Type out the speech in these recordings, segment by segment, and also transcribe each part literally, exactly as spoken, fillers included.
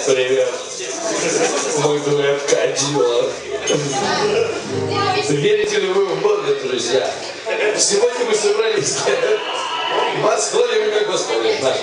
Привет. Мой дуэт Кадиллак. Верите ли вы в Бога, друзья? Сегодня мы собрались восхвалим как Господи. Наш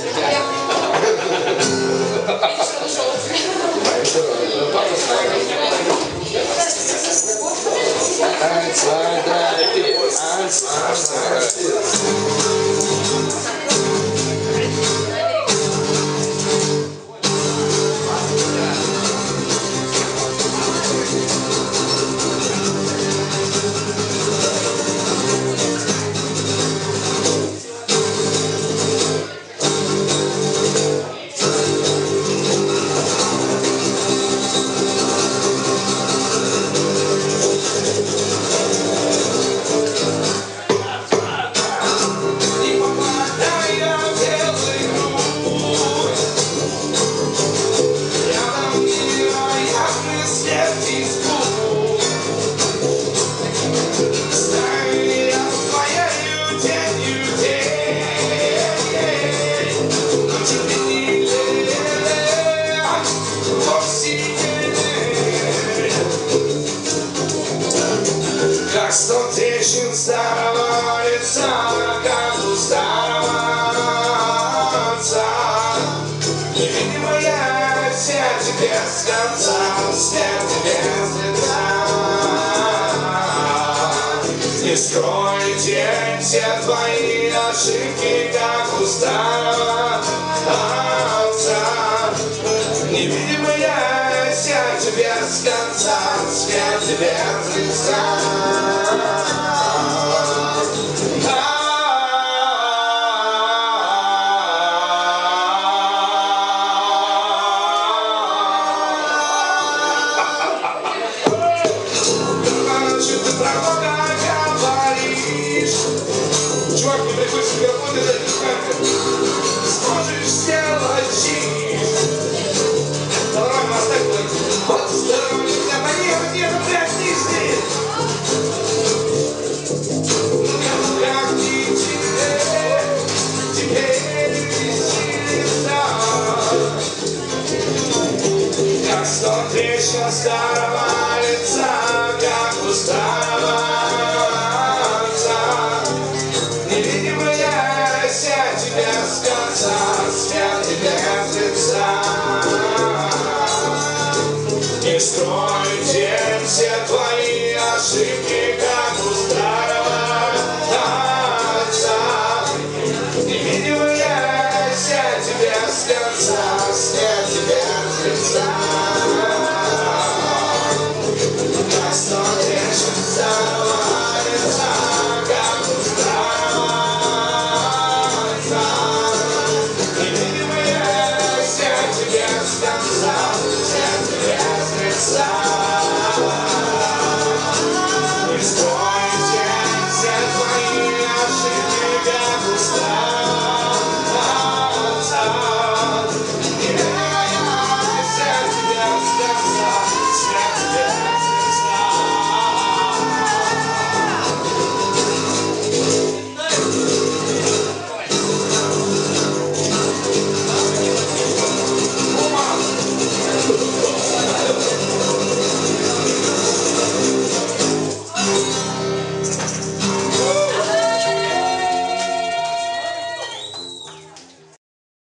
Как сто трещин старого лица, как у старого отца. Невидимая сеть без конца, смерть без лица. Не скройте все твои ошибки, как у старого отца. Невидимая сеть без конца, смерть без лица. Чувак, не приходится микрофон держать в руках. Сможешь сделать чиз. Давай, оставь платье. Вот здорово, нельзя поехать, нет, блядь, снизь. Ну как не теперь, теперь веселье стало. Как сто трещин старого лица, как у старого. Без конца, смерть без лица. Не стройте все твои ошибки, как у старого отца. Невидимая сеть без конца, смерть без лица.